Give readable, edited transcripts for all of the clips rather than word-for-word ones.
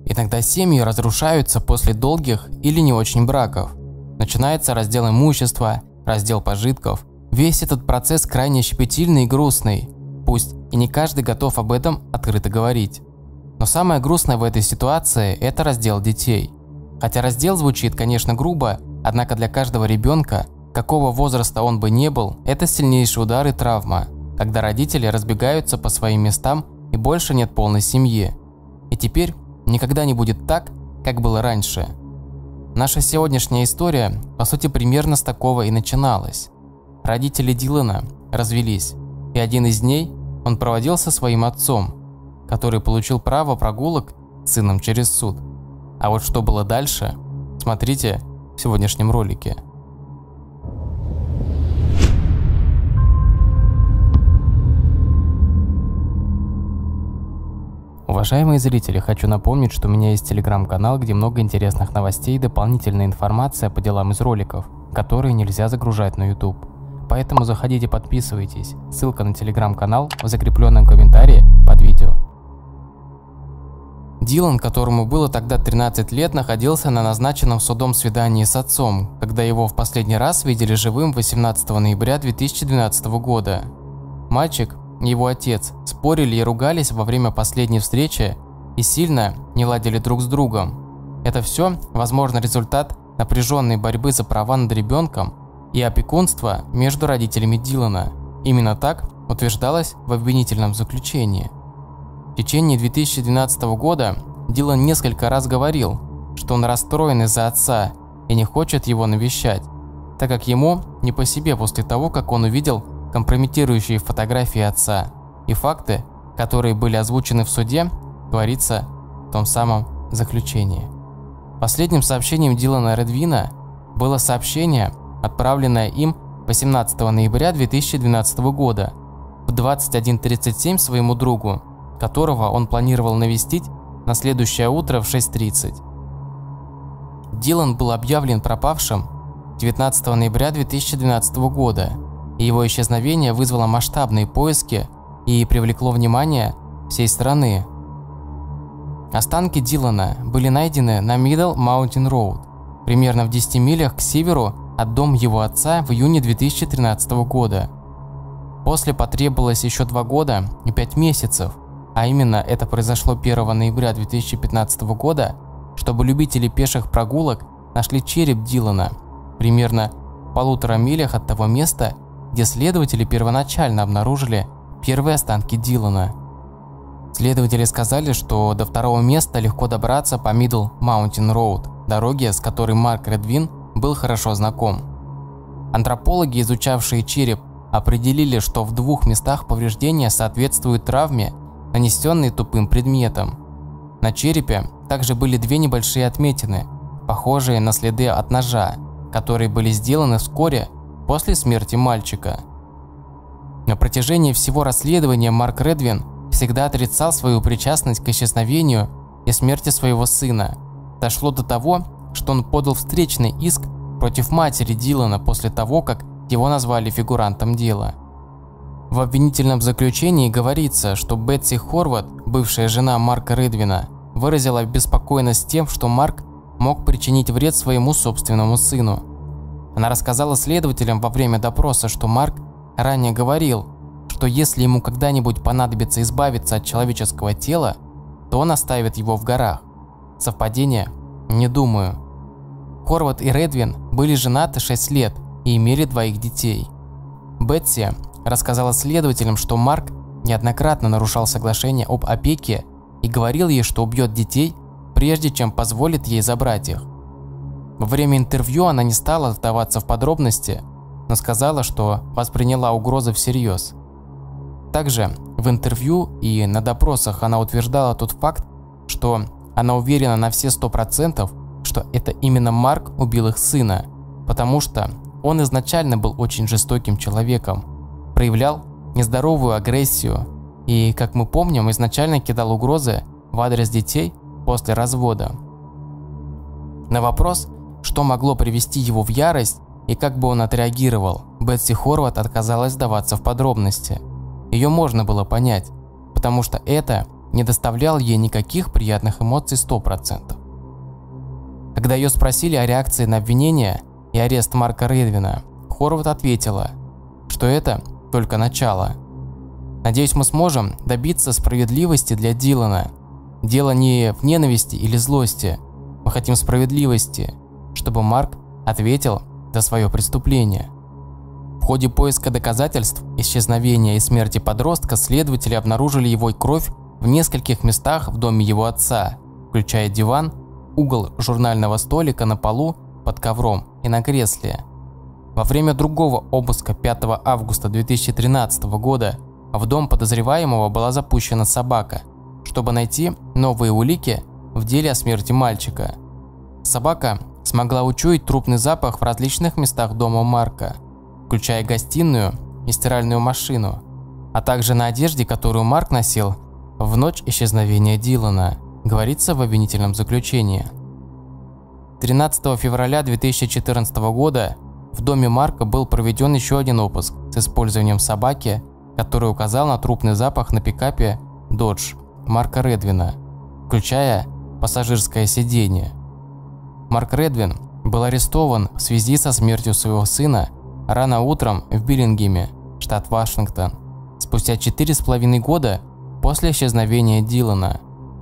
Иногда семьи разрушаются после долгих или не очень браков. Начинается раздел имущества, раздел пожитков. Весь этот процесс крайне щепетильный и грустный. Пусть и не каждый готов об этом открыто говорить. Но самое грустное в этой ситуации – это раздел детей. Хотя раздел звучит, конечно, грубо, однако для каждого ребенка, какого возраста он бы не был, это сильнейший удар и травма, когда родители разбегаются по своим местам и больше нет полной семьи. И теперь никогда не будет так, как было раньше. Наша сегодняшняя история, по сути, примерно с такого и начиналась. Родители Дилана развелись, и один из дней он проводил со своим отцом, который получил право прогулок с сыном через суд. А вот что было дальше, смотрите в сегодняшнем ролике. Уважаемые зрители, хочу напомнить, что у меня есть телеграм-канал, где много интересных новостей и дополнительная информация по делам из роликов, которые нельзя загружать на YouTube. Поэтому заходите, подписывайтесь. Ссылка на телеграм-канал в закрепленном комментарии под видео. Дилан, которому было тогда 13 лет, находился на назначенном судом свидании с отцом, когда его в последний раз видели живым 18 ноября 2012 года. Мальчик и его отец спорили и ругались во время последней встречи и сильно не ладили друг с другом. Это все, возможно, результат напряженной борьбы за права над ребенком и опекунства между родителями Дилана. Именно так утверждалось в обвинительном заключении. В течение 2012 года Дилан несколько раз говорил, что он расстроен из-за отца и не хочет его навещать, так как ему не по себе после того, как он увидел компрометирующие фотографии отца и факты, которые были озвучены в суде, говорится в том самом заключении. Последним сообщением Дилана Редвина было сообщение, отправленное им 18 ноября 2012 года в 21:37 своему другу, которого он планировал навестить на следующее утро в 6:30. Дилан был объявлен пропавшим 19 ноября 2012 года, и его исчезновение вызвало масштабные поиски и привлекло внимание всей страны. Останки Дилана были найдены на Middle Mountain Road, примерно в 10 милях к северу от дома его отца в июне 2013 года. После потребовалось еще 2 года и 5 месяцев, а именно это произошло 1 ноября 2015 года, чтобы любители пеших прогулок нашли череп Дилана примерно в 1,5 милях от того места, где следователи первоначально обнаружили первые останки Дилана. Следователи сказали, что до второго места легко добраться по Middle Mountain Road, дороге, с которой Марк Редвин был хорошо знаком. Антропологи, изучавшие череп, определили, что в 2 местах повреждения соответствуют травме, нанесенной тупым предметом. На черепе также были 2 небольшие отметины, похожие на следы от ножа, которые были сделаны вскоре после смерти мальчика. На протяжении всего расследования Марк Редвин всегда отрицал свою причастность к исчезновению и смерти своего сына. Дошло до того, что он подал встречный иск против матери Дилана после того, как его назвали фигурантом дела. В обвинительном заключении говорится, что Бетси Хорват, бывшая жена Марка Редвина, выразила обеспокоенность тем, что Марк мог причинить вред своему собственному сыну. Она рассказала следователям во время допроса, что Марк ранее говорил, что если ему когда-нибудь понадобится избавиться от человеческого тела, то он оставит его в горах. Совпадение? Не думаю. Хорват и Редвин были женаты 6 лет и имели 2 детей. Бетси рассказала следователям, что Марк неоднократно нарушал соглашение об опеке и говорил ей, что убьет детей, прежде чем позволит ей забрать их. Во время интервью она не стала вдаваться в подробности, но сказала, что восприняла угрозы всерьез. Также в интервью и на допросах она утверждала тот факт, что она уверена на все 100%, что это именно Марк убил их сына, потому что он изначально был очень жестоким человеком, проявлял нездоровую агрессию и, как мы помним, изначально кидал угрозы в адрес детей после развода. На вопрос, что могло привести его в ярость и как бы он отреагировал, Бетси Хорват отказалась вдаваться в подробности. Ее можно было понять, потому что это не доставлял ей никаких приятных эмоций 100%. Когда ее спросили о реакции на обвинение и арест Марка Редвина, Хорват ответила, что это только начало. «Надеюсь, мы сможем добиться справедливости для Дилана. Дело не в ненависти или злости. Мы хотим справедливости, чтобы Марк ответил за свое преступление». В ходе поиска доказательств исчезновения и смерти подростка следователи обнаружили его кровь в нескольких местах в доме его отца, включая диван, угол журнального столика на полу, под ковром и на кресле. Во время другого обыска 5 августа 2013 года в дом подозреваемого была запущена собака, чтобы найти новые улики в деле о смерти мальчика. Собака смогла учуять трупный запах в различных местах дома Марка, включая гостиную и стиральную машину, а также на одежде, которую Марк носил в ночь исчезновения Дилана, говорится в обвинительном заключении. 13 февраля 2014 года в доме Марка был проведен еще один обыск с использованием собаки, который указал на трупный запах на пикапе Dodge Марка Редвина, включая пассажирское сиденье. Марк Редвин был арестован в связи со смертью своего сына рано утром в Биллингеме, штат Вашингтон, спустя 4,5 года после исчезновения Дилана.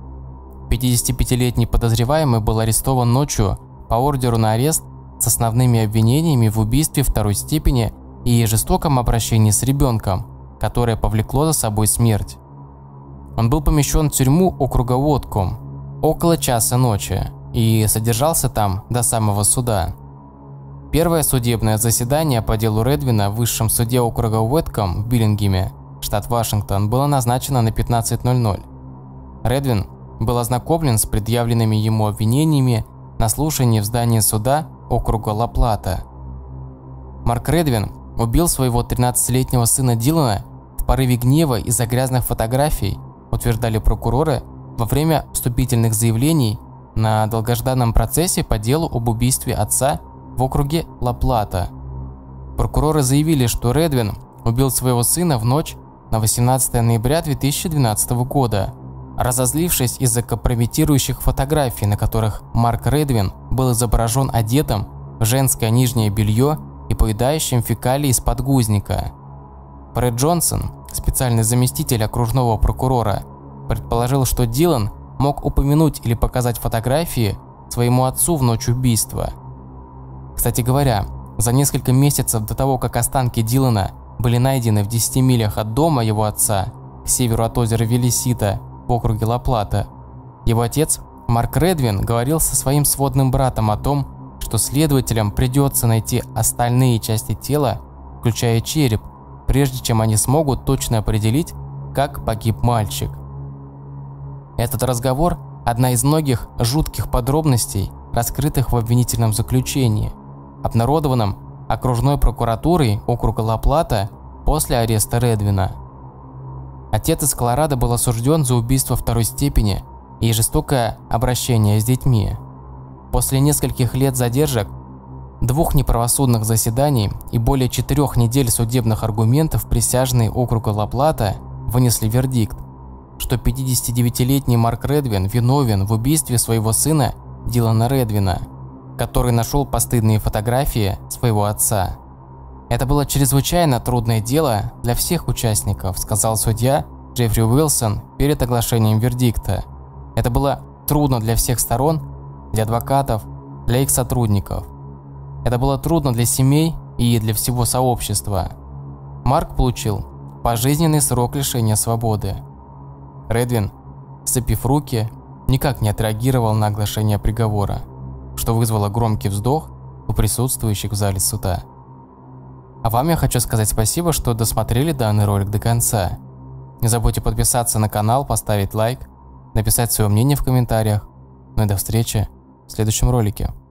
55-летний подозреваемый был арестован ночью по ордеру на арест с основными обвинениями в убийстве второй степени и жестоком обращении с ребенком, которое повлекло за собой смерть. Он был помещен в тюрьму округа Уотком около часа ночи и содержался там до самого суда. Первое судебное заседание по делу Редвина в высшем суде округа Уотком в Биллингеме, штат Вашингтон, было назначено на 15:00. Редвин был ознакомлен с предъявленными ему обвинениями на слушании в здании суда округа Ла-Плата. Марк Редвин убил своего 13-летнего сына Дилана в порыве гнева из-за грязных фотографий, утверждали прокуроры во время вступительных заявлений на долгожданном процессе по делу об убийстве отца в округе Ла-Плата. Прокуроры заявили, что Редвин убил своего сына в ночь на 18 ноября 2012 года, разозлившись из-за компрометирующих фотографий, на которых Марк Редвин был изображен одетым в женское нижнее белье и поедающим фекалии из подгузника. Фред Джонсон, специальный заместитель окружного прокурора, предположил, что Дилан мог упомянуть или показать фотографии своему отцу в ночь убийства. Кстати говоря, за несколько месяцев до того, как останки Дилана были найдены в 10 милях от дома его отца, к северу от озера Велисита, в округе Ла-Плата, его отец Марк Редвин говорил со своим сводным братом о том, что следователям придется найти остальные части тела, включая череп, прежде чем они смогут точно определить, как погиб мальчик. Этот разговор – одна из многих жутких подробностей, раскрытых в обвинительном заключении, обнародованном окружной прокуратурой округа Ла-Плата после ареста Редвина. Отец из Колорадо был осужден за убийство второй степени и жестокое обращение с детьми. После нескольких лет задержек, 2 неправосудных заседаний и более 4 недель судебных аргументов присяжные округа Ла-Плата вынесли вердикт, что 59-летний Марк Редвин виновен в убийстве своего сына Дилана Редвина, который нашел постыдные фотографии своего отца. «Это было чрезвычайно трудное дело для всех участников», сказал судья Джеффри Уилсон перед оглашением вердикта. «Это было трудно для всех сторон, для адвокатов, для их сотрудников. Это было трудно для семей и для всего сообщества». Марк получил пожизненный срок лишения свободы. Редвин, сцепив руки, никак не отреагировал на оглашение приговора, что вызвало громкий вздох у присутствующих в зале суда. А вам я хочу сказать спасибо, что досмотрели данный ролик до конца. Не забудьте подписаться на канал, поставить лайк, написать свое мнение в комментариях. Ну и до встречи в следующем ролике.